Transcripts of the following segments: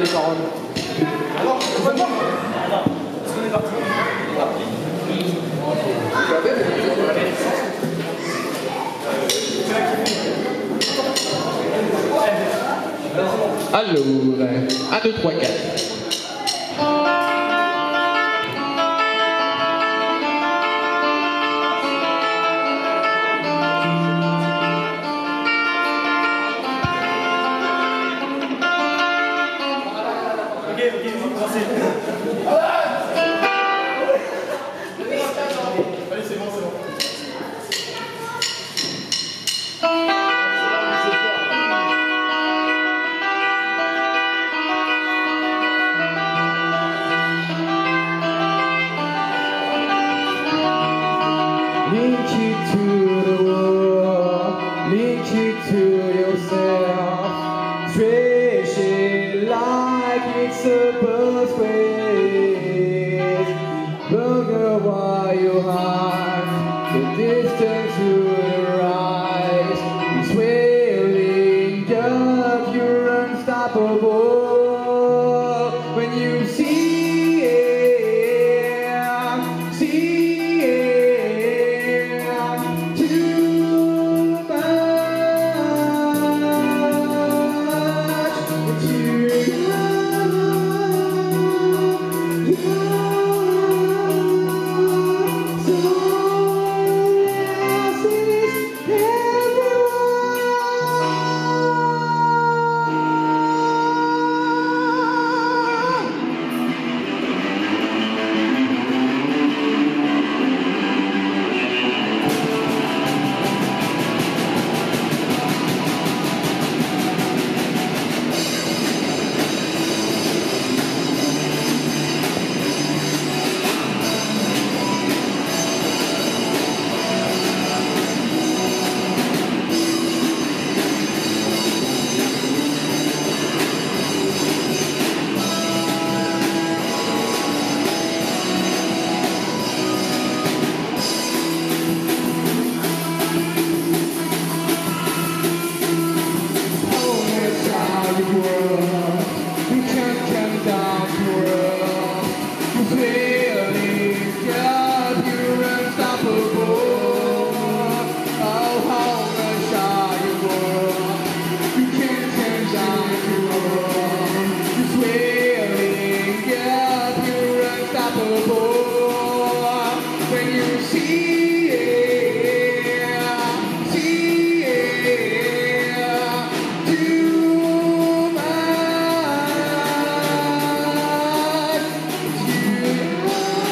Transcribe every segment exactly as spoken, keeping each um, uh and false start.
les paroles. Alors, on va voir. Est-ce qu'on est parti? Alors, un, deux, trois, quatre. Ok, ok, on va commencer. Allez, c'est bon, c'est bon. Link you to the world, link you to yourself. Stretch it like it's a busway. Burger while you hide, the distance to the right is swelling up, you're unstoppable. When you see it, see it. Too much, too much, when you see it, see it, too much, too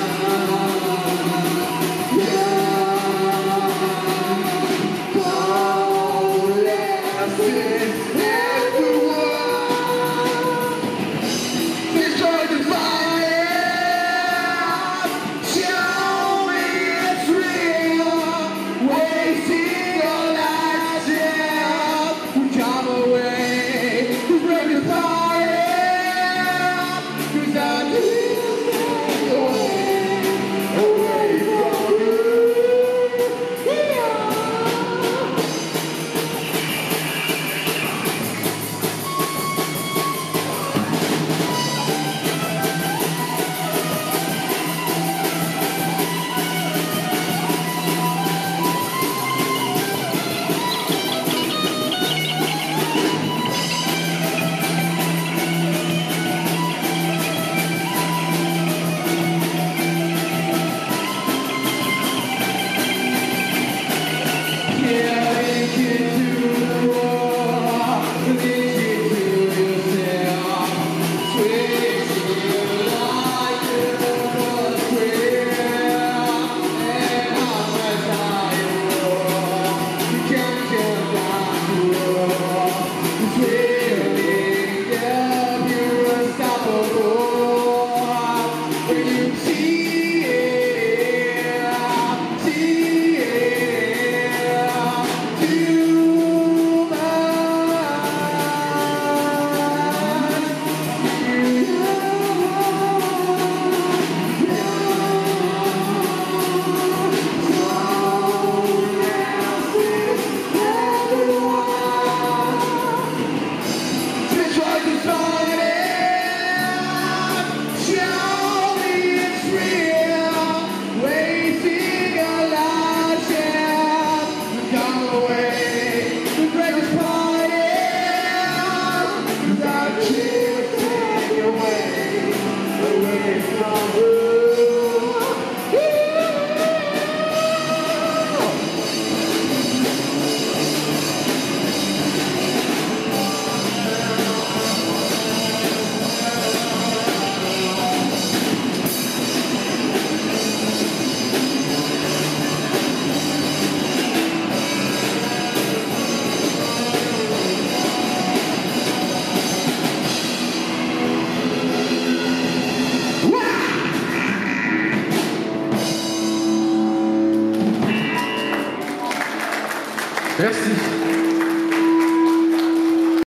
much, don't let this destroy the fire. See it, see it. away the greatest party without you take away, away from you. Merci.